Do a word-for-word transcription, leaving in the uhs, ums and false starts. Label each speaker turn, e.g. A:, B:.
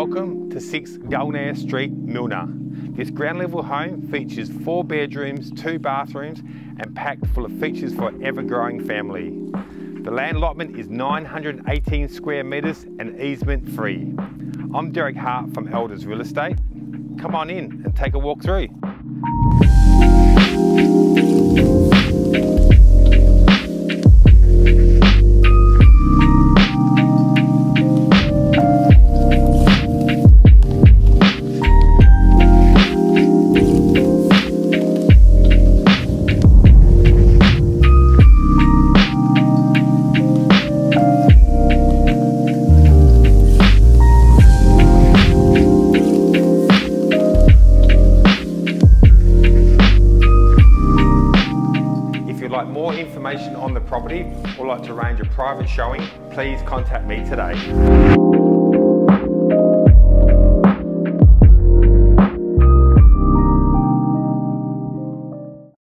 A: Welcome to six Gulnare Street, Millner. This ground level home features four bedrooms, two bathrooms and packed full of features for an ever-growing family. The land allotment is nine hundred eighteen square metres and easement free. I'm Derek Hart from Elders Real Estate. Come on in and take a walk through. If you'd like more information on the property or like to arrange a private showing, please contact me today.